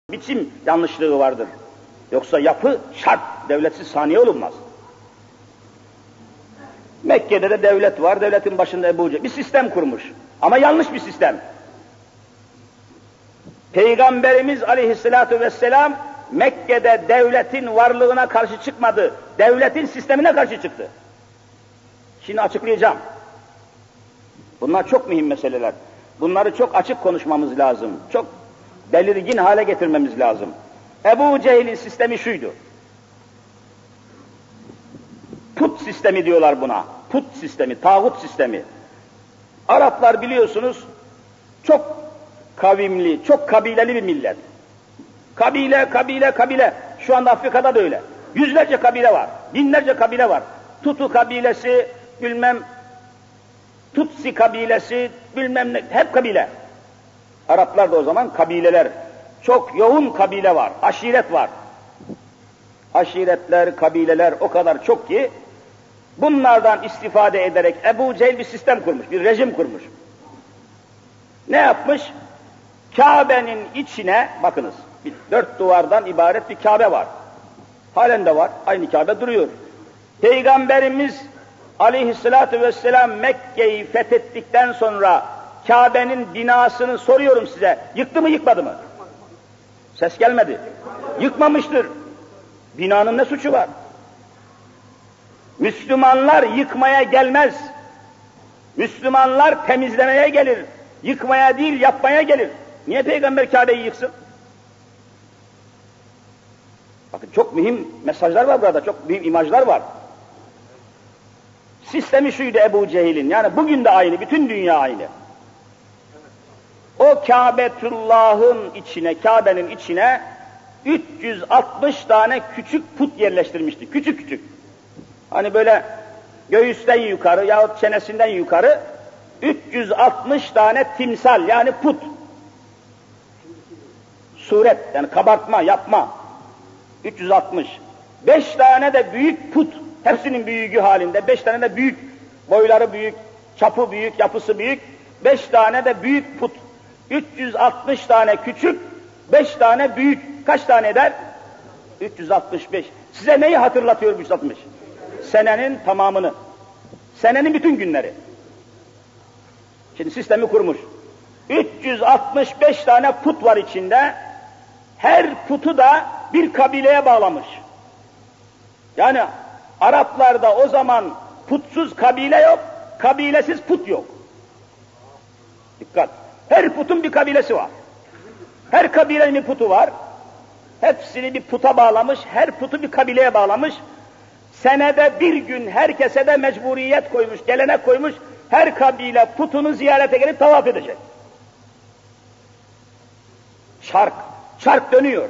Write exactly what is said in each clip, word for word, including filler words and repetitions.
biçim yanlışlığı vardır. Yoksa yapı şart, devletsiz saniye olunmaz. Mekke'de de devlet var, devletin başında Ebu Cehil bir sistem kurmuş. Ama yanlış bir sistem. Peygamberimiz aleyhissalatu vesselam Mekke'de devletin varlığına karşı çıkmadı, devletin sistemine karşı çıktı. Şimdi açıklayacağım. Bunlar çok mühim meseleler. Bunları çok açık konuşmamız lazım. Çok belirgin hale getirmemiz lazım. Ebu Cehil'in sistemi şuydu. Put sistemi diyorlar buna. Put sistemi, tağut sistemi. Araplar biliyorsunuz çok kavimli, çok kabileli bir millet. Kabile, kabile, kabile. Şu anda Afrika'da da öyle. Yüzlerce kabile var, binlerce kabile var. Tutu kabilesi, bilmem Tutsi kabilesi, bilmem ne, hep kabile. Araplar da o zaman kabileler. Çok yoğun kabile var, aşiret var. Aşiretler, kabileler o kadar çok ki bunlardan istifade ederek Ebu Cehil bir sistem kurmuş, bir rejim kurmuş. Ne yapmış? Kabe'nin içine, bakınız, bir, dört duvardan ibaret bir Kabe var. Halen de var, aynı Kabe duruyor. Peygamberimiz aleyhissalatu vesselam Mekke'yi fethettikten sonra Kabe'nin binasını soruyorum size, yıktı mı yıkmadı mı? Ses gelmedi. Yıkmamıştır. Binanın ne suçu var? Müslümanlar yıkmaya gelmez. Müslümanlar temizlemeye gelir. Yıkmaya değil, yapmaya gelir. Niye Peygamber Kabe'yi yıksın? Bakın çok mühim mesajlar var burada, çok mühim imajlar var. Sistemi şuydu Ebu Cehil'in, yani bugün de aynı, bütün dünya aynı. O Kâbetullah'ın içine, Kabe'nin içine üç yüz altmış tane küçük put yerleştirmişti, küçük küçük. Hani böyle göğüsten yukarı yahut çenesinden yukarı üç yüz altmış tane timsal, yani put. Suret, yani kabartma, yapma. üç yüz altmış. Beş tane de büyük put, hepsinin büyüğü halinde, beş tane de büyük, boyları büyük, çapı büyük, yapısı büyük, beş tane de büyük put. üç yüz altmış tane küçük, beş tane büyük. Kaç tane eder? üç yüz altmış beş. Size neyi hatırlatıyor üç yüz altmış? Senenin tamamını. Senenin bütün günleri. Şimdi sistemi kurmuş. üç yüz altmış beş tane put var içinde. Her putu da bir kabileye bağlamış. Yani Araplarda o zaman putsuz kabile yok, kabilesiz put yok. Dikkat! Her putun bir kabilesi var. Her kabilenin bir putu var. Hepsini bir puta bağlamış, her putu bir kabileye bağlamış. Senede bir gün herkese de mecburiyet koymuş, gelenek koymuş. Her kabile putunu ziyarete gelip tavaf edecek. Çark, çark dönüyor.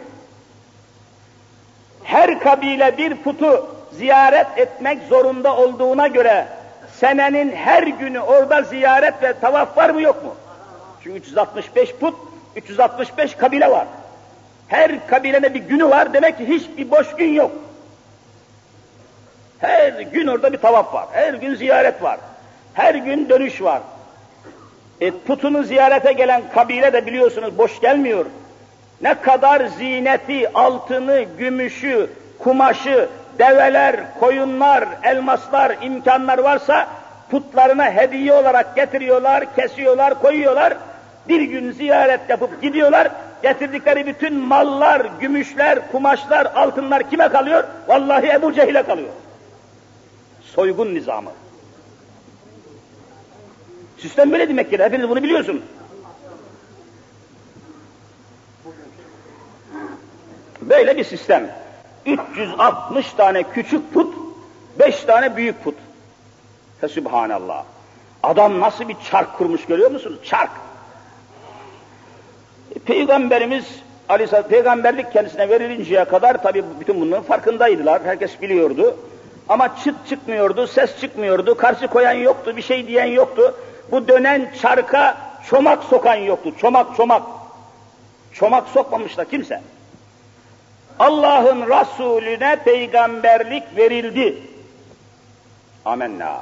Her kabile bir putu ziyaret etmek zorunda olduğuna göre senenin her günü orada ziyaret ve tavaf var mı yok mu? Çünkü üç yüz altmış beş put, üç yüz altmış beş kabile var. Her kabilenin bir günü var, demek ki hiçbir boş gün yok. Her gün orada bir tavaf var, her gün ziyaret var, her gün dönüş var. E, putunu ziyarete gelen kabile de biliyorsunuz boş gelmiyor. Ne kadar zineti, altını, gümüşü, kumaşı, develer, koyunlar, elmaslar, imkanlar varsa putlarına hediye olarak getiriyorlar, kesiyorlar, koyuyorlar. Bir gün ziyaret yapıp gidiyorlar, getirdikleri bütün mallar, gümüşler, kumaşlar, altınlar kime kalıyor? Vallahi Ebu Cehil'e kalıyor. Soygun nizamı. Sistem böyle demek ki, hepiniz bunu biliyorsunuz. Böyle bir sistem. üç yüz altmış tane küçük put, beş tane büyük put. Fesübhanallah. Adam nasıl bir çark kurmuş görüyor musunuz? Çark. Peygamberimiz, Aleyhisselam, peygamberlik kendisine verilinceye kadar tabi bütün bunların farkındaydılar, herkes biliyordu. Ama çıt çıkmıyordu, ses çıkmıyordu, karşı koyan yoktu, bir şey diyen yoktu. Bu dönen çarka çomak sokan yoktu, çomak çomak. Çomak sokmamışlar kimse. Allah'ın Resulüne peygamberlik verildi. Amenna.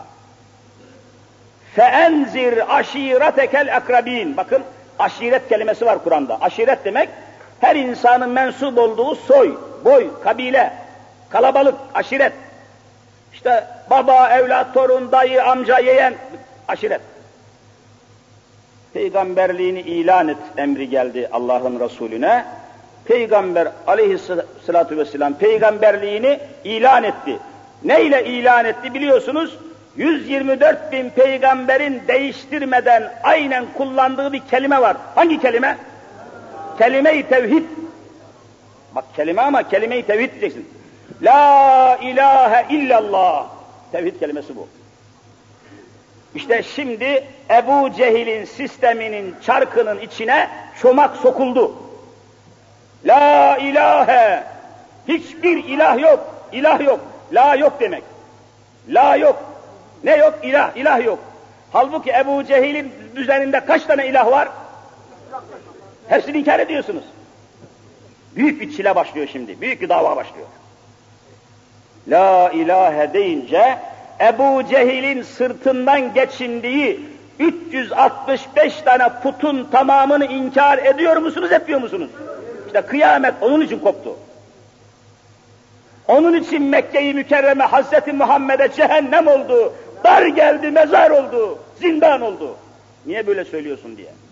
Feenzir aşiretekel akrabin. Bakın, aşiret kelimesi var Kur'an'da. Aşiret demek, her insanın mensup olduğu soy, boy, kabile, kalabalık, aşiret. İşte baba, evlat, torun, dayı, amca, yeğen, aşiret. Peygamberliğini ilan et emri geldi Allah'ın Resulüne. Peygamber aleyhissalatu vesselam peygamberliğini ilan etti. Neyle ilan etti biliyorsunuz? yüz yirmi dört bin peygamberin değiştirmeden aynen kullandığı bir kelime var. Hangi kelime? Kelime-i tevhid. Bak kelime ama kelime-i tevhid diyeceksin. La ilahe illallah. Tevhid kelimesi bu. İşte şimdi Ebu Cehil'in sisteminin çarkının içine çomak sokuldu. La ilahe. Hiçbir ilah yok. İlah yok. La yok demek. La yok. Ne yok? İlah. İlah yok. Halbuki Ebu Cehil'in üzerinde kaç tane ilah var? Hepsini inkar ediyorsunuz. Büyük bir çile başlıyor şimdi. Büyük bir dava başlıyor. La ilahe deyince Ebu Cehil'in sırtından geçindiği üç yüz altmış beş tane putun tamamını inkar ediyor musunuz, etmiyor musunuz? İşte kıyamet onun için koptu. Onun için Mekke-i Mükerreme Hazreti Muhammed'e cehennem oldu, dar geldi, mezar oldu, zindan oldu. Niye böyle söylüyorsun diye.